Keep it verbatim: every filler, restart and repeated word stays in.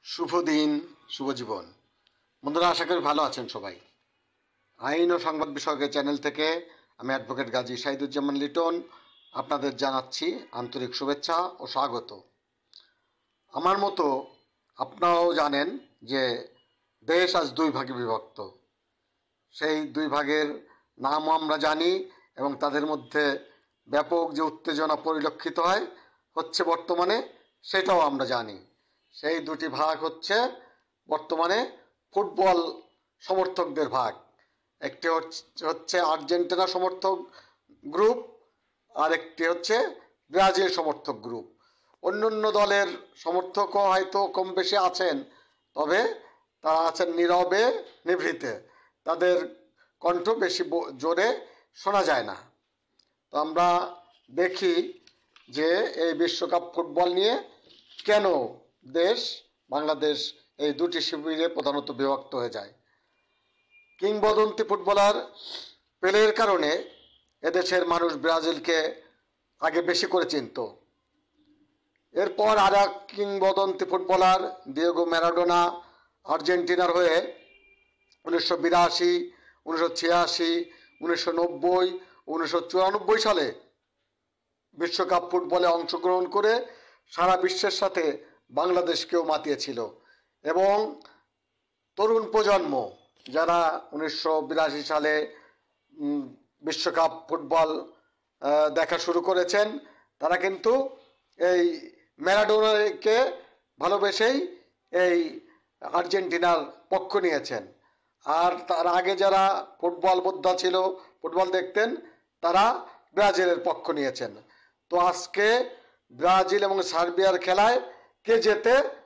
শুভ দিন, শুভ জীবন। বন্ধুরা, আশা করি ভালো আছেন সবাই। আইন ও সংবাদ বিষয়কের চ্যানেল থেকে আমি অ্যাডভোকেট গাজী শাহিদুজ্জামান লিটন আপনাদের জানাচ্ছি আন্তরিক শুভেচ্ছা ও স্বাগত। আমার মতো আপনারাও জানেন যে দেশ আজ দুই ভাগে বিভক্ত। সেই দুই ভাগের নামও আমরা জানি এবং তাদের মধ্যে ব্যাপক যে উত্তেজনা পরিলক্ষিত হয় হচ্ছে বর্তমানে, সেটাও আমরা জানি। সেই দুটি ভাগ হচ্ছে বর্তমানে ফুটবল সমর্থকদের ভাগ। একটি হচ্ছে আর্জেন্টিনা সমর্থক গ্রুপ, আর একটি হচ্ছে ব্রাজিল সমর্থক গ্রুপ। অন্য অন্য দলের সমর্থকও হয়তো কম বেশি আছেন, তবে তারা আছেন নীরবে নিভৃতে, তাদের কণ্ঠ বেশি জোরে শোনা যায় না। তো আমরা দেখি যে এই বিশ্বকাপ ফুটবল নিয়ে কেন দেশ বাংলাদেশ এই দুটি শিবিরে প্রধানত বিভক্ত হয়ে যায়। কিংবদন্তি ফুটবলার পেলের কারণে এদেশের মানুষ ব্রাজিলকে আগে বেশি করে চিনত। এরপর আর এক কিংবদন্তি ফুটবলার দিয়েগো ম্যারাডোনা আর্জেন্টিনার হয়ে উনিশশো বিরাশি উনিশশো ছিয়াশি উনিশশো নব্বই উনিশশো চুরানব্বই সালে বিশ্বকাপ ফুটবলে অংশগ্রহণ করে সারা বিশ্বের সাথে বাংলাদেশকেও মাতিয়েছিল। এবং তরুণ প্রজন্ম যারা উনিশশো বিরাশি সালে বিশ্বকাপ ফুটবল দেখা শুরু করেছেন, তারা কিন্তু এই ম্যারাডোনাকে ভালোবেসেই এই আর্জেন্টিনার পক্ষ নিয়েছেন। আর তার আগে যারা ফুটবল বোদ্ধা ছিল, ফুটবল দেখতেন, তারা ব্রাজিলের পক্ষ নিয়েছেন। তো আজকে ব্রাজিল এবং সার্বিয়ার খেলায় কে জেতে